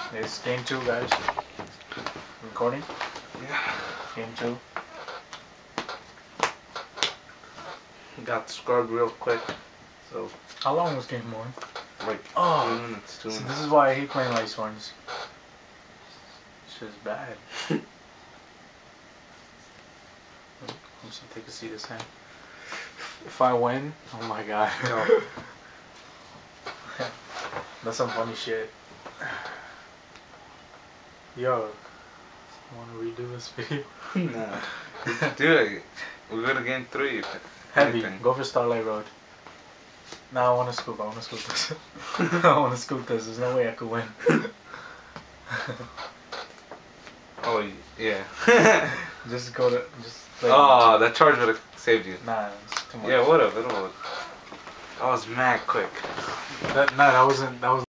It's game 2, guys. Recording? Yeah. Game 2. Got scrubbed real quick. So. How long was game 1? Like 2 minutes. 2 so minutes. this is why I hate playing Lightsworns. Shit's bad. I'm just gonna take a seat this time. If I win, oh my god. No. That's some funny shit. Yo, I wanna redo this video? Nah. Dude, we go to game 3. Heavy. Anything. Go for Starlight Road. Nah, I wanna scoop this. I wanna scoop this. There's no way I could win. Oh, yeah. Just go to. Oh, that charge would have saved you. Nah, it's too much. Yeah, would've. That was mad quick. That wasn't. That was.